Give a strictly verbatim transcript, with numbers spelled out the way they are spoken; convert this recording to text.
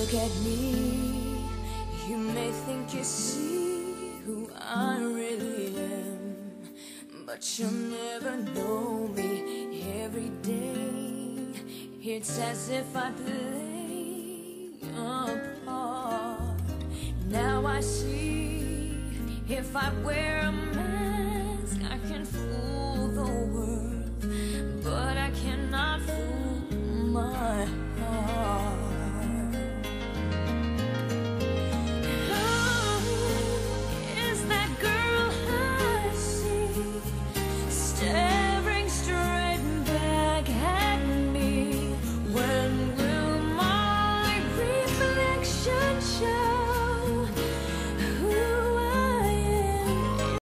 look at me, you may think you see who I really am, but you'll never know me. Every day it's as if I play a part. Now I see, if I wear a mask,